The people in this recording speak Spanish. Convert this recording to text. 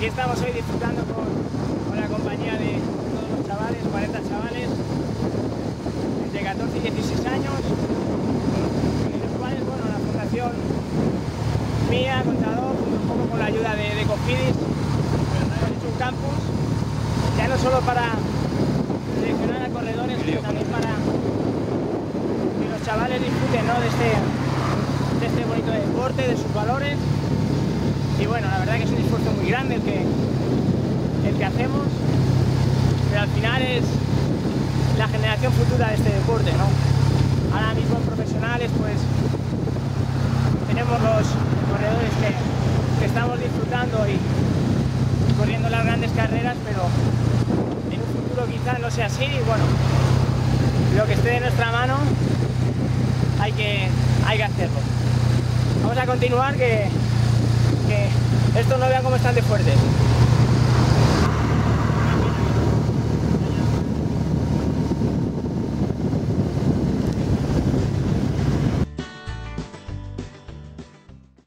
aquí estamos hoy disfrutando con la compañía de todos los chavales, 40 chavales de 14 y 16 años, y los cuales, bueno, la fundación mía, Contador, un poco con la ayuda de Cofidis, hemos hecho un campus, ya no solo para seleccionar a corredores, sino también para que los chavales disfruten, ¿no?, de este bonito deporte, de sus valores. Y bueno, la verdad que es un esfuerzo muy grande el que hacemos, pero al final es la generación futura de este deporte, ¿no? Ahora mismo profesionales, pues tenemos los corredores que estamos disfrutando y corriendo las grandes carreras, pero en un futuro quizás no sea así. Y bueno, lo que esté de nuestra mano hay que hacerlo. Vamos a continuar, que estos no vean cómo están de fuertes.